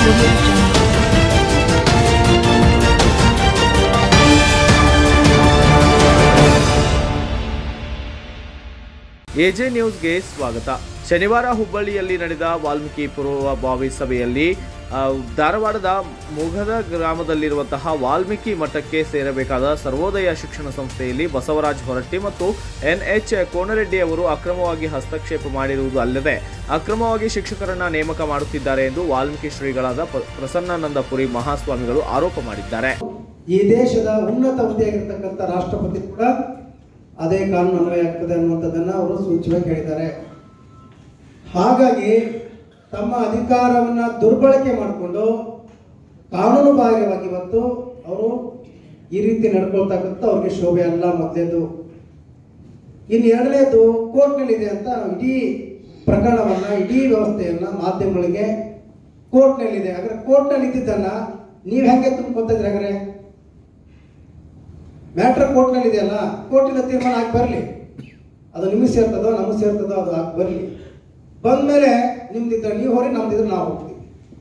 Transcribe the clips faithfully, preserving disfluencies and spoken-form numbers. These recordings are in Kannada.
ಎಜೆ ನ್ಯೂಸ್ಗೆ ಸ್ವಾಗತ. ಶನಿವಾರ ಹುಬ್ಬಳ್ಳಿಯಲ್ಲಿ ನಡೆದ ವಾಲ್ಮೀಕಿ ಪೂರ್ವಭಾವಿ ಸಭೆಯಲ್ಲಿ ಧಾರವಾಡದ ಮುಘದ ಗ್ರಾಮದಲ್ಲಿರುವಂತಹ ವಾಲ್ಮೀಕಿ ಮಠಕ್ಕೆ ಸೇರಬೇಕಾದ ಸರ್ವೋದಯ ಶಿಕ್ಷಣ ಸಂಸ್ಥೆಯಲ್ಲಿ ಬಸವರಾಜ ಹೊರಟ್ಟಿ ಮತ್ತು ಎನ್ಎಚ್ ಕೋನರೆಡ್ಡಿ ಅವರು ಅಕ್ರಮವಾಗಿ ಹಸ್ತಕ್ಷೇಪ ಮಾಡಿರುವುದು ಅಲ್ಲದೆ ಅಕ್ರಮವಾಗಿ ಶಿಕ್ಷಕರನ್ನ ನೇಮಕ ಮಾಡುತ್ತಿದ್ದಾರೆ ಎಂದು ವಾಲ್ಮೀಕಿ ಶ್ರೀಗಳಾದ ಪ್ರಸನ್ನಾನಂದಪುರಿ ಮಹಾಸ್ವಾಮಿಗಳು ಆರೋಪ ಮಾಡಿದ್ದಾರೆ. ಈ ದೇಶದ ಉನ್ನತ ಹುದ್ದೆಯಾಗಿರ್ತಕ್ಕಂಥ ರಾಷ್ಟ್ರಪತಿ ಕೂಡ ಅದೇ ಕಾನೂನು ಅನ್ವಯ ಆಗ್ತದೆ ಅನ್ನುವಂಥದ್ದನ್ನು ಅವರು ಸೂಚನೆ ಹೇಳಿದ್ದಾರೆ. ಹಾಗಾಗಿ ತಮ್ಮ ಅಧಿಕಾರವನ್ನು ದುರ್ಬಳಕೆ ಮಾಡಿಕೊಂಡು ಕಾನೂನು ಬಾಹಿರವಾಗಿ ಇವತ್ತು ಅವರು ಈ ರೀತಿ ನಡ್ಕೊಳ್ತಕ್ಕಂಥ ಅವ್ರಿಗೆ ಶೋಭೆ ಅಲ್ಲ. ಮೊದಲೇದು. ಇನ್ನು ಎರಡನೇದು ಕೋರ್ಟ್ನಲ್ಲಿದೆ ಅಂತ ಇಡೀ ಪ್ರಕರಣವನ್ನು ಇಡೀ ವ್ಯವಸ್ಥೆಯನ್ನು ಮಾಧ್ಯಮಗಳಿಗೆ ಕೋರ್ಟ್ನಲ್ಲಿದೆ. ಹಾಗಾದ್ರೆ ಕೋರ್ಟ್ನಲ್ಲಿ ಇದ್ದಿದ್ದನ್ನು ನೀವು ಹೆಂಗೆ ತುಂಬ್ಕೊತಿದ್ರಿ? ಹಾಗಾದ್ರೆ ಮ್ಯಾಟ್ರ್ ಕೋರ್ಟ್ನಲ್ಲಿ ಇದೆಯಲ್ಲ, ಕೋರ್ಟಿನ ತೀರ್ಮಾನ ಆಗಿ ಬರಲಿ, ಅದು ನಿಮಗೆ ಸೇರ್ತದೋ ನಮಗೆ ಸೇರ್ತದೋ ಅದು ಆಗಿ ಬರಲಿ. ಬಂದ್ಮೇಲೆ ನಿಮ್ದಿದ್ರೆ ನೀವು ಹೊರಿ, ನಮ್ದಿದ್ರೆ ನಾವು ಹೋಗ್ತೀವಿ.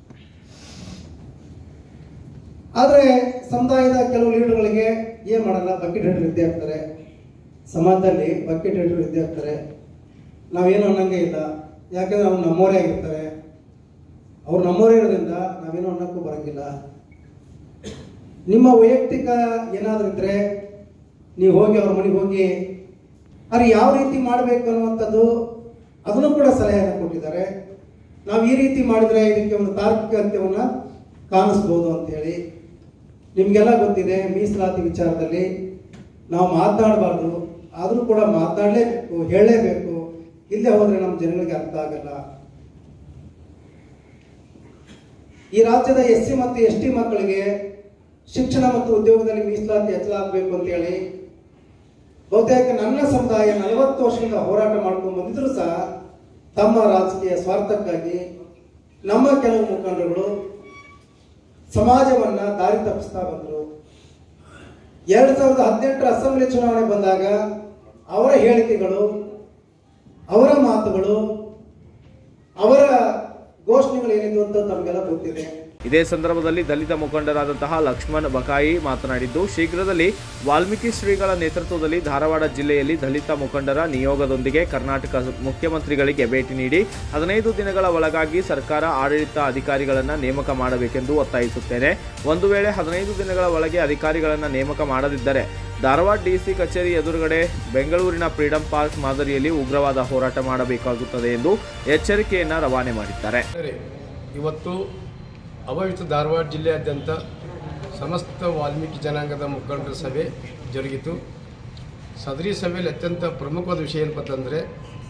ಆದರೆ ಸಮುದಾಯದ ಕೆಲವು ಲೀಡರ್ಗಳಿಗೆ ಏನು ಮಾಡಲ್ಲ, ಬಕೆಟ್ ಹೆಡ್ರು ಇದ್ದೇ ಆಗ್ತಾರೆ. ಸಮಾಜದಲ್ಲಿ ಬಕೆಟ್ ಹೆಡ್ರು ಇದ್ದೇ ಆಗ್ತಾರೆ. ನಾವೇನು ಅನ್ನಂಗೆ ಇಲ್ಲ, ಯಾಕಂದ್ರೆ ಅವ್ರು ನಮ್ಮವರೇ ಆಗಿರ್ತಾರೆ. ಅವ್ರು ನಮ್ಮವರೇ ಇರೋದ್ರಿಂದ ನಾವೇನು ಅನ್ನೋಕ್ಕೂ ಬರೋಂಗಿಲ್ಲ. ನಿಮ್ಮ ವೈಯಕ್ತಿಕ ಏನಾದರೂ ಇದ್ದರೆ ನೀವು ಹೋಗಿ ಅವ್ರ ಮನೆಗೆ ಹೋಗಿ ಅವ್ರು ಯಾವ ರೀತಿ ಮಾಡಬೇಕು ಅನ್ನುವಂಥದ್ದು ಅದನ್ನು ಕೂಡ ಸಲಹೆಯನ್ನು ಕೊಟ್ಟಿದ್ದಾರೆ. ನಾವು ಈ ರೀತಿ ಮಾಡಿದರೆ ಇದಕ್ಕೆ ಒಂದು ತಾರ್ಕಿಕ ಅಂತ್ಯವನ್ನು ಕಾಣಿಸ್ಬೋದು ಅಂತೇಳಿ. ನಿಮಗೆಲ್ಲ ಗೊತ್ತಿದೆ, ಮೀಸಲಾತಿ ವಿಚಾರದಲ್ಲಿ ನಾವು ಮಾತನಾಡಬಾರ್ದು, ಆದರೂ ಕೂಡ ಮಾತನಾಡಲೇಬೇಕು, ಹೇಳಲೇಬೇಕು. ಇಲ್ಲೇ ಹೋದರೆ ನಮ್ಮ ಜನಗಳಿಗೆ ಅರ್ಥ ಆಗಲ್ಲ. ಈ ರಾಜ್ಯದ ಎಸ್ ಸಿ ಮತ್ತು ಎಸ್ ಟಿ ಮಕ್ಕಳಿಗೆ ಶಿಕ್ಷಣ ಮತ್ತು ಉದ್ಯೋಗದಲ್ಲಿ ಮೀಸಲಾತಿ ಹೆಚ್ಚಲಾಗಬೇಕು ಅಂತೇಳಿ ಬಹುತೇಕ ನನ್ನ ಸಮುದಾಯ ನಲವತ್ತು ವರ್ಷದಿಂದ ಹೋರಾಟ ಮಾಡ್ಕೊಂಡು ಬಂದಿದ್ರು ಸಹ ತಮ್ಮ ರಾಜಕೀಯ ಸ್ವಾರ್ಥಕ್ಕಾಗಿ ನಮ್ಮ ಕೆಲವು ಮುಖಂಡರುಗಳು ಸಮಾಜವನ್ನ ದಾರಿ ತಪ್ಪಿಸ್ತಾ ಬಂದರು. ಎರಡ್ ಸಾವಿರದ ಹದಿನೆಂಟರ ಅಸೆಂಬ್ಲಿ ಚುನಾವಣೆ ಬಂದಾಗ ಅವರ ಹೇಳಿಕೆಗಳು, ಅವರ ಮಾತುಗಳು, ಅವರ ಘೋಷಣೆಗಳು ಏನಿದೆ ಅಂತ ತಮಗೆಲ್ಲ ಗೊತ್ತಿದೆ. ಇದೇ ಸಂದರ್ಭದಲ್ಲಿ ದಲಿತ ಮುಖಂಡರಾದಂತಹ ಲಕ್ಷ್ಮಣ್ ಬಕಾಯಿ ಮಾತನಾಡಿದ್ದು, ಶೀಘ್ರದಲ್ಲಿ ವಾಲ್ಮೀಕಿ ಶ್ರೀಗಳ ನೇತೃತ್ವದಲ್ಲಿ ಧಾರವಾಡ ಜಿಲ್ಲೆಯಲ್ಲಿ ದಲಿತ ಮುಖಂಡರ ನಿಯೋಗದೊಂದಿಗೆ ಕರ್ನಾಟಕ ಮುಖ್ಯಮಂತ್ರಿಗಳಿಗೆ ಭೇಟಿ ನೀಡಿ ಹದಿನೈದು ದಿನಗಳ ಒಳಗಾಗಿ ಸರ್ಕಾರ ಆಡಳಿತ ಅಧಿಕಾರಿಗಳನ್ನು ನೇಮಕ ಮಾಡಬೇಕೆಂದು ಒತ್ತಾಯಿಸುತ್ತೇನೆ. ಒಂದು ವೇಳೆ ಹದಿನೈದು ದಿನಗಳ ಒಳಗೆ ಅಧಿಕಾರಿಗಳನ್ನು ನೇಮಕ ಮಾಡದಿದ್ದರೆ ಧಾರವಾಡ ಡಿಸಿ ಕಚೇರಿ ಎದುರುಗಡೆ ಬೆಂಗಳೂರಿನ ಫ್ರೀಡಂ ಪಾರ್ಕ್ ಮಾದರಿಯಲ್ಲಿ ಉಗ್ರವಾದ ಹೋರಾಟ ಮಾಡಬೇಕಾಗುತ್ತದೆ ಎಂದು ಎಚ್ಚರಿಕೆಯನ್ನು ರವಾನೆ ಮಾಡಿದ್ದಾರೆ. ಇವತ್ತು ಅಭವಿತ ಧಾರವಾಡ ಜಿಲ್ಲೆಯಾದ್ಯಂತ ಸಮಸ್ತ ವಾಲ್ಮೀಕಿ ಜನಾಂಗದ ಮುಖಂಡರ ಸಭೆ ಜರುಗಿತು. ಸದರಿ ಸಭೆಯಲ್ಲಿ ಅತ್ಯಂತ ಪ್ರಮುಖವಾದ ವಿಷಯ ಏನಪ್ಪಂತಂದರೆ,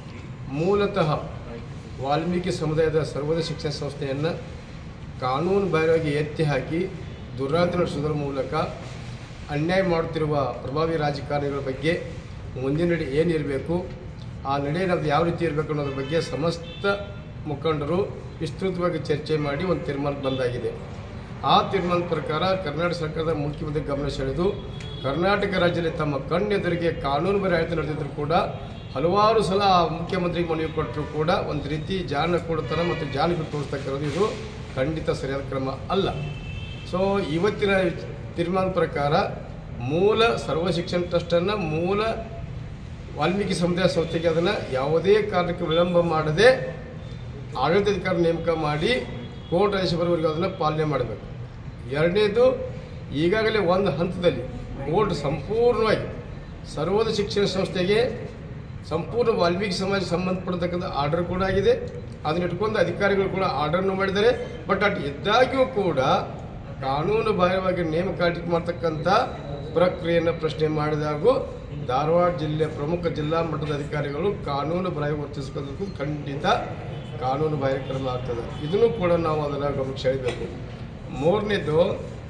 ಮೂಲತಃ ವಾಲ್ಮೀಕಿ ಸಮುದಾಯದ ಸರ್ವೋದಯ ಶಿಕ್ಷಣ ಸಂಸ್ಥೆಯನ್ನು ಕಾನೂನು ಬಾಹಿರವಾಗಿ ಎತ್ತಿ ಹಾಕಿ ದುರಾಡಳಿತ ನಡೆಸುವುದರ ಮೂಲಕ ಅನ್ಯಾಯ ಮಾಡುತ್ತಿರುವ ಪ್ರಭಾವಿ ರಾಜಕಾರಣಿಗಳ ಬಗ್ಗೆ ಮುಂದಿನ ನಡೆ ಏನಿರಬೇಕು, ಆ ನಡೆ ನಮ್ಮದು ಯಾವ ರೀತಿ ಇರಬೇಕು ಅನ್ನೋದ್ರ ಬಗ್ಗೆ ಸಮಸ್ತ ಮುಖಂಡರು ವಿಸ್ತೃತವಾಗಿ ಚರ್ಚೆ ಮಾಡಿ ಒಂದು ತೀರ್ಮಾನಕ್ಕೆ ಬಂದಾಗಿದೆ. ಆ ತೀರ್ಮಾನದ ಪ್ರಕಾರ ಕರ್ನಾಟಕ ಸರ್ಕಾರದ ಮುಖ್ಯಮಂತ್ರಿ ಗಮನ ಸೆಳೆದು ಕರ್ನಾಟಕ ರಾಜ್ಯದಲ್ಲಿ ತಮ್ಮ ಕಣ್ಣೆದುರಿಗೆ ಕಾನೂನು ಬಾಹಿರ ಆಡಳಿತ ನಡೆದಿದ್ದರೂ ಕೂಡ ಹಲವಾರು ಸಲ ಮುಖ್ಯಮಂತ್ರಿಗೆ ಮನವಿ ಕೊಟ್ಟರು ಕೂಡ ಒಂದು ರೀತಿ ಜಾಣ ಕೊಡ್ತಾನೆ ಮತ್ತು ಜಾಣಿಗೆ ತೋರಿಸ್ತಕ್ಕಿರೋದು ಇದು ಖಂಡಿತ ಸರಿಯಾದ ಕ್ರಮ ಅಲ್ಲ. ಸೊ ಇವತ್ತಿನ ತೀರ್ಮಾನದ ಪ್ರಕಾರ ಮೂಲ ಸರ್ವ ಶಿಕ್ಷಣ ಟ್ರಸ್ಟನ್ನು ಮೂಲ ವಾಲ್ಮೀಕಿ ಸಮುದಾಯ ಸಂಸ್ಥೆಗೆ ಅದನ್ನು ಯಾವುದೇ ಕಾರಣಕ್ಕೆ ವಿಳಂಬ ಮಾಡದೆ ಆಡಳಿತಾಧಿಕಾರಿ ನೇಮಕ ಮಾಡಿ ಕೋರ್ಟ್ ಆದೇಶ ಬರುವವರೆಗೂ ಅದನ್ನು ಪಾಲನೆ ಮಾಡಬೇಕು. ಎರಡನೇದು, ಈಗಾಗಲೇ ಒಂದು ಹಂತದಲ್ಲಿ ಕೋರ್ಟ್ ಸಂಪೂರ್ಣವಾಗಿ ಸರ್ವೋದಯ ಶಿಕ್ಷಣ ಸಂಸ್ಥೆಗೆ ಸಂಪೂರ್ಣ ವಾಲ್ಮೀಕಿ ಸಮಾಜ ಸಂಬಂಧಪಡತಕ್ಕಂಥ ಆರ್ಡರ್ ಕೂಡ ಆಗಿದೆ. ಅದನ್ನ ಇಟ್ಕೊಂಡು ಅಧಿಕಾರಿಗಳು ಕೂಡ ಆರ್ಡರ್ನು ಮಾಡಿದ್ದಾರೆ. ಬಟ್ ಅಟ್ ಇದ್ದಾಗ್ಯೂ ಕೂಡ ಕಾನೂನು ಬಾಹಿರವಾಗಿ ನೇಮಕಾತಿ ಮಾಡ್ತಕ್ಕಂಥ ಪ್ರಕ್ರಿಯೆಯನ್ನು ಪ್ರಶ್ನೆ ಮಾಡಿದಾಗೂ ಧಾರವಾಡ ಜಿಲ್ಲೆಯ ಪ್ರಮುಖ ಜಿಲ್ಲಾ ಮಟ್ಟದ ಅಧಿಕಾರಿಗಳು ಕಾನೂನು ಬಾಹಿರ ವರ್ತಿಸೋದಕ್ಕೂ ಖಂಡಿತ ಕಾನೂನು ಬಾಹಿರ ಕ್ರಮ ಆಗ್ತದೆ. ಇದನ್ನು ಕೂಡ ನಾವು ಅದನ್ನು ಗಮನಕ್ಕೆ ಸೆಳೆಯಬೇಕು. ಮೂರನೇದು,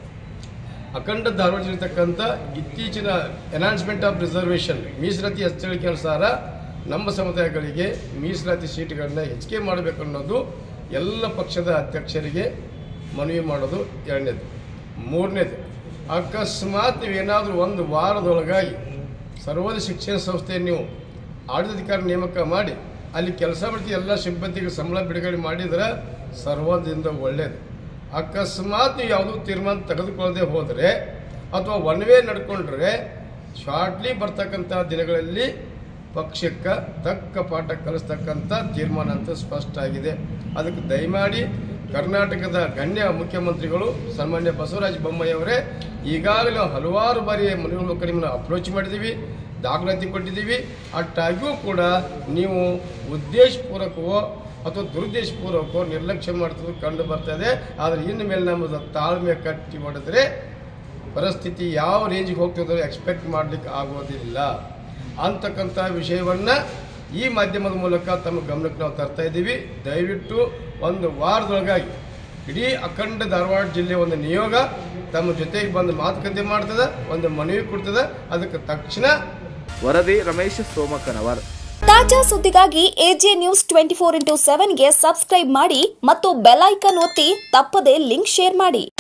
ಅಖಂಡ ಧಾರವಾಡ ಜಿಲ್ಲೆತಕ್ಕಂಥ ಇತ್ತೀಚಿನ ಎನ್ಹಾನ್ಸ್ಮೆಂಟ್ ಆಫ್ ರಿಸರ್ವೇಷನ್ ಮೀಸಲಾತಿ ಹೆಚ್ಚಳಿಕೆ ಅನುಸಾರ ನಮ್ಮ ಸಮುದಾಯಗಳಿಗೆ ಮೀಸಲಾತಿ ಸೀಟ್ಗಳನ್ನು ಹೆಚ್ಚಿಗೆ ಮಾಡಬೇಕು ಅನ್ನೋದು ಎಲ್ಲ ಪಕ್ಷದ ಅಧ್ಯಕ್ಷರಿಗೆ ಮನವಿ ಮಾಡೋದು ಎರಡನೇದು. ಮೂರನೇದು, ಅಕಸ್ಮಾತ್ ನೀವೇನಾದರೂ ಒಂದು ವಾರದೊಳಗಾಗಿ ಸರ್ವೋದಯ ಶಿಕ್ಷಣ ಸಂಸ್ಥೆ ನೀವು ಆಡಳಿತಾಧಿಕಾರಿ ನೇಮಕ ಮಾಡಿ ಅಲ್ಲಿ ಕೆಲಸ ಮಾಡ್ತೀವಿ ಎಲ್ಲ ಸಿಬ್ಬಂದಿಗೆ ಸಂಬಳ ಬಿಡುಗಡೆ ಮಾಡಿದರೆ ಸರ್ವದಿಂದ ಒಳ್ಳೆಯದು. ಅಕಸ್ಮಾತ್ ನೀವು ಯಾವುದೂ ತೀರ್ಮಾನ ತೆಗೆದುಕೊಳ್ಳದೆ ಹೋದರೆ ಅಥವಾ ಒನ್ ವೇ ನಡ್ಕೊಂಡ್ರೆ ಶಾರ್ಟ್ಲಿ ಬರ್ತಕ್ಕಂಥ ದಿನಗಳಲ್ಲಿ ಪಕ್ಷಕ್ಕೆ ತಕ್ಕ ಪಾಠ ಕಲಿಸ್ತಕ್ಕಂಥ ತೀರ್ಮಾನ ಅಂತ ಸ್ಪಷ್ಟ ಆಗಿದೆ. ಅದಕ್ಕೆ ದಯಮಾಡಿ ಕರ್ನಾಟಕದ ಗಣ್ಯ ಮುಖ್ಯಮಂತ್ರಿಗಳು ಸನ್ಮಾನ್ಯ ಬಸವರಾಜ ಬೊಮ್ಮಾಯಿ ಅವರೇ, ಈಗಾಗಲೇ ಹಲವಾರು ಬಾರಿ ಮನೆಗಳ ಕಡೆಯನ್ನು ಅಪ್ರೋಚ್ ಮಾಡಿದ್ದೀವಿ, ದಾಖಲಾತಿ ಕೊಟ್ಟಿದ್ದೀವಿ. ಅಷ್ಟಾಗಿಯೂ ಕೂಡ ನೀವು ಉದ್ದೇಶಪೂರ್ವಕವೋ ಅಥವಾ ದುರುದ್ದೇಶಪೂರ್ವಕವೋ ನಿರ್ಲಕ್ಷ್ಯ ಮಾಡ್ತಿದ್ದು ಕಂಡು ಬರ್ತಾ ಇದೆ. ಆದರೆ ಇನ್ನು ಮೇಲೆ ನಮ್ಮದು ತಾಳ್ಮೆ ಕಟ್ಟಿ ಹೊಡೆದ್ರೆ ಪರಿಸ್ಥಿತಿ ಯಾವ ರೇಂಜಿಗೆ ಹೋಗ್ತಿದ್ರೂ ಎಕ್ಸ್ಪೆಕ್ಟ್ ಮಾಡಲಿಕ್ಕೆ ಆಗೋದಿಲ್ಲ ಅಂತಕ್ಕಂಥ ವಿಷಯವನ್ನು ಈ ಮಾಧ್ಯಮದ ಮೂಲಕ ತಮ್ಮ ಗಮನಕ್ಕೆ ನಾವು ತರ್ತಾ ಇದ್ದೀವಿ. ದಯವಿಟ್ಟು ಒಂದು ವಾರದೊಳಗಾಗಿ ಇಡೀ ಅಖಂಡ ಧಾರವಾಡ ಜಿಲ್ಲೆ ಒಂದು ನಿಯೋಗ ತಮ್ಮ ಜೊತೆಗೆ ಬಂದು ಮಾತುಕತೆ ಮಾಡ್ತದೆ, ಒಂದು ಮನವಿ ಕೊಡ್ತದೆ. ಅದಕ್ಕೆ ತಕ್ಷಣ ವರದಿ ರಮೇಶ್ ಸೋಮಕನವರ್. ತಾಜಾ ಸುದ್ದಿಗಾಗಿ AJ news twenty four into ಸೆವೆನ್ಗೆ ಸಬ್ಸ್ಕ್ರೈಬ್ ಮಾಡಿ ಮತ್ತು ಬೆಲ್ ಐಕಾನ್ ಒತ್ತಿ ತಪ್ಪದೇ ಲಿಂಕ್ ಶೇರ್ ಮಾಡಿ.